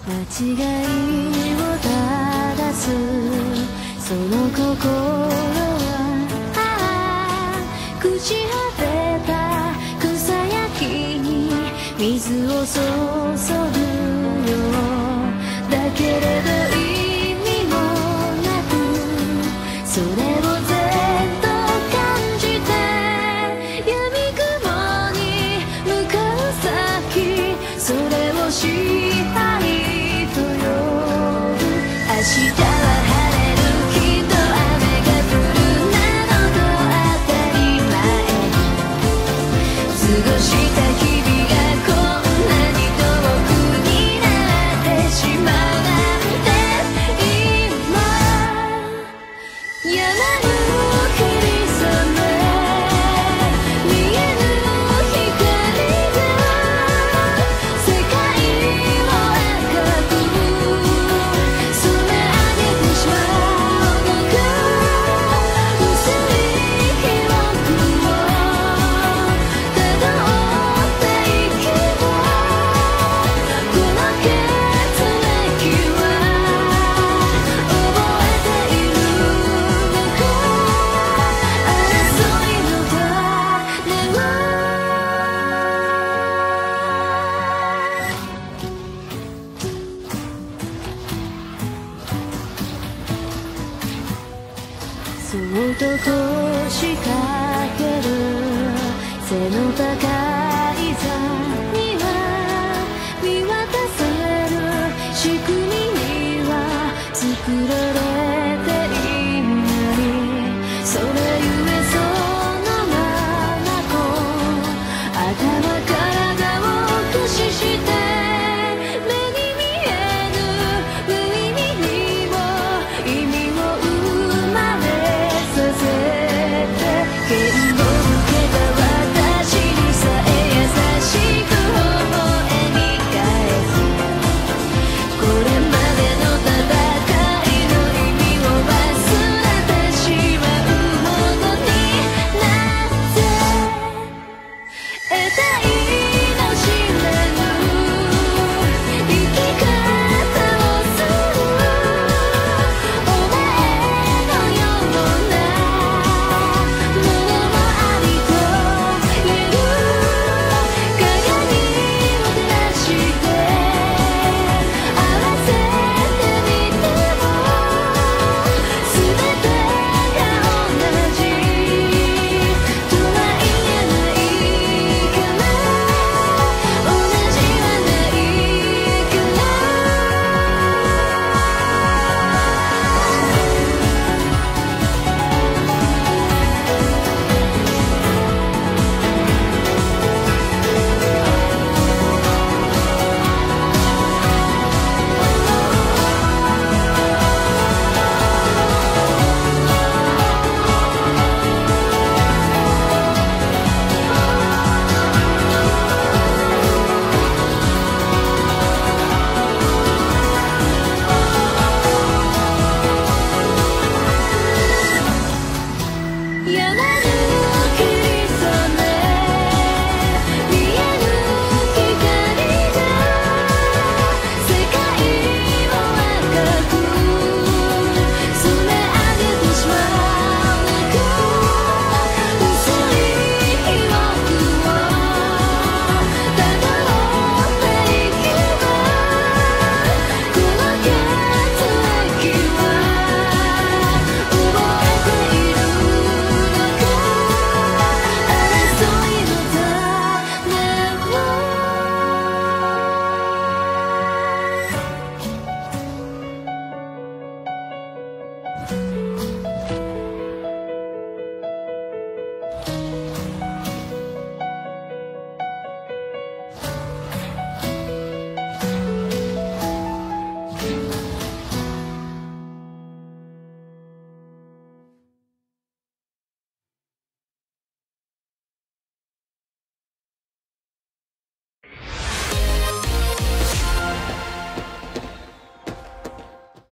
違いを正すその心は朽ち果てた草焼きに水を注ぐよだけれど意味もなくそれをずっと感じて闇雲に向かう先それを支配と呼ぶ明日は晴れるきっと雨が降るなどと当たり前過ごした日々がこんなに遠くになってしまうなんて今山の霧雨見えぬ光が世界を赤く染め上げてしまうのか薄い記憶をたどっていけばこの血液は覚えているのか争いの種はそっと腰掛ける背の高い